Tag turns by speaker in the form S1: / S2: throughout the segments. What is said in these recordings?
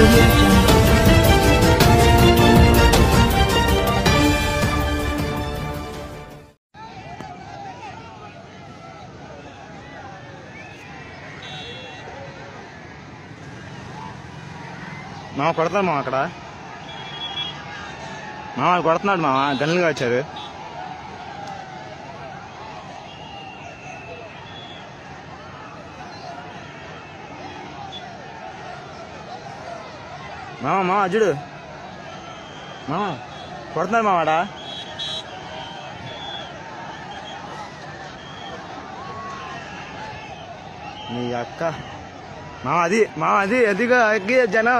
S1: audio jungle.
S2: మామ కొడతాడు మామ అక్కడ మామ కొడుతున్నాడు మామ గన్నులుగా వచ్చారు మామ మామ అజుడు మామ కొడుతున్నాడు మావాడా నీ అక్క మామ అది అదిగా అగ్గి జనం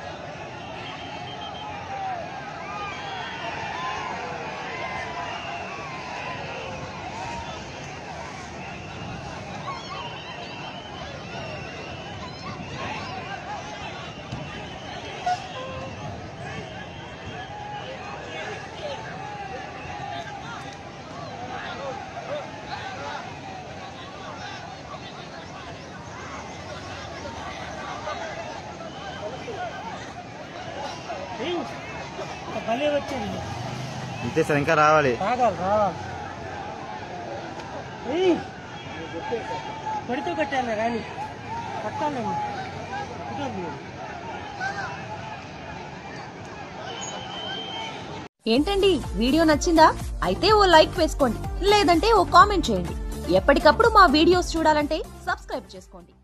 S2: ఇంతే సార్ ఇంకా రావాలి
S3: పడితే కట్టాను కానీ కట్టాలి
S4: ఏంటండి వీడియో నచ్చిందా? అయితే ఓ లైక్ వేసుకోండి, లేదంటే ఓ కామెంట్ చేయండి. ఎప్పటికప్పుడు మా వీడియోస్ చూడాలంటే సబ్స్క్రైబ్ చేసుకోండి.